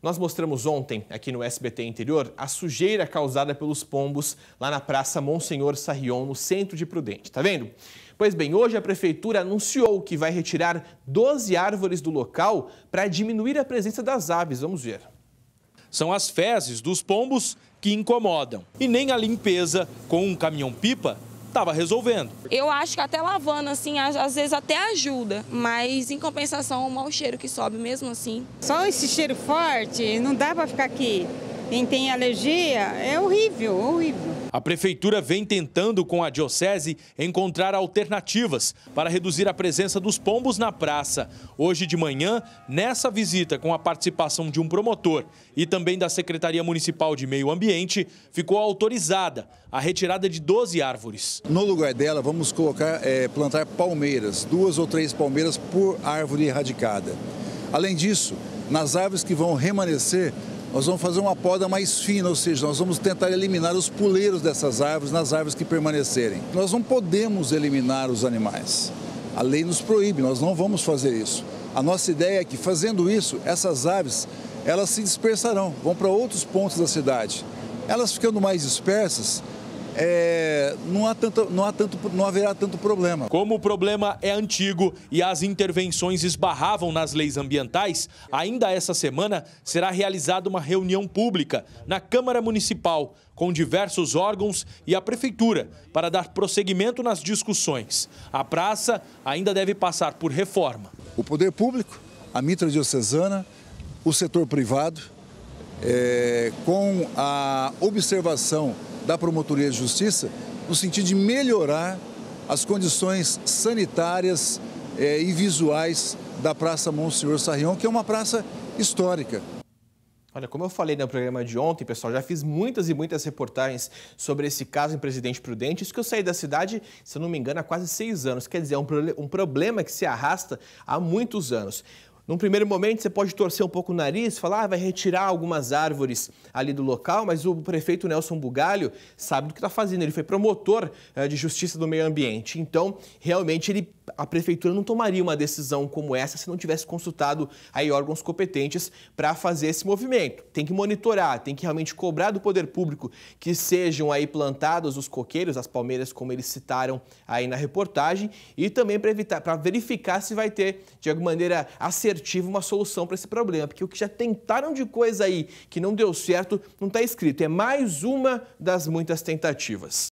Nós mostramos ontem, aqui no SBT Interior, a sujeira causada pelos pombos lá na Praça Monsenhor Sarrion, no centro de Prudente. Tá vendo? Pois bem, hoje a Prefeitura anunciou que vai retirar 12 árvores do local para diminuir a presença das aves. Vamos ver. São as fezes dos pombos que incomodam. E nem a limpeza com um caminhão-pipa estava resolvendo. Eu acho que até lavando, assim, às vezes até ajuda, mas em compensação o mau cheiro que sobe mesmo assim. Só esse cheiro forte, não dá para ficar aqui. Quem tem alergia, é horrível, horrível. A Prefeitura vem tentando com a Diocese encontrar alternativas para reduzir a presença dos pombos na praça. Hoje de manhã, nessa visita com a participação de um promotor e também da Secretaria Municipal de Meio Ambiente, ficou autorizada a retirada de 12 árvores. No lugar dela, vamos plantar palmeiras, 2 ou 3 palmeiras por árvore erradicada. Além disso, nas árvores que vão remanescer, nós vamos fazer uma poda mais fina, ou seja, nós vamos tentar eliminar os puleiros dessas árvores nas árvores que permanecerem. Nós não podemos eliminar os animais. A lei nos proíbe, nós não vamos fazer isso. A nossa ideia é que, fazendo isso, essas aves, elas se dispersarão, vão para outros pontos da cidade. Elas ficando mais dispersas, não haverá tanto problema. Como o problema é antigo e as intervenções esbarravam nas leis ambientais, ainda essa semana será realizada uma reunião pública na Câmara Municipal com diversos órgãos e a Prefeitura para dar prosseguimento nas discussões. A praça ainda deve passar por reforma. O poder público, a mitra diocesana, o setor privado, com a observação da Promotoria de Justiça, no sentido de melhorar as condições sanitárias e visuais da Praça Monsenhor Sarrion, que é uma praça histórica. Olha, como eu falei no programa de ontem, pessoal, já fiz muitas e muitas reportagens sobre esse caso em Presidente Prudente. Isso que eu saí da cidade, se eu não me engano, há quase 6 anos. Quer dizer, é um problema que se arrasta há muitos anos. Num primeiro momento, você pode torcer um pouco o nariz, falar vai retirar algumas árvores ali do local, mas o prefeito Nelson Bugalho sabe do que está fazendo. Ele foi promotor de Justiça do Meio Ambiente. Então, realmente, a prefeitura não tomaria uma decisão como essa se não tivesse consultado aí órgãos competentes para fazer esse movimento. Tem que monitorar, tem que realmente cobrar do poder público que sejam aí plantados os coqueiros, as palmeiras, como eles citaram aí na reportagem, e também para verificar se vai ter, de alguma maneira, assertiva uma solução para esse problema, porque o que já tentaram de coisa aí que não deu certo não está escrito, é mais uma das muitas tentativas.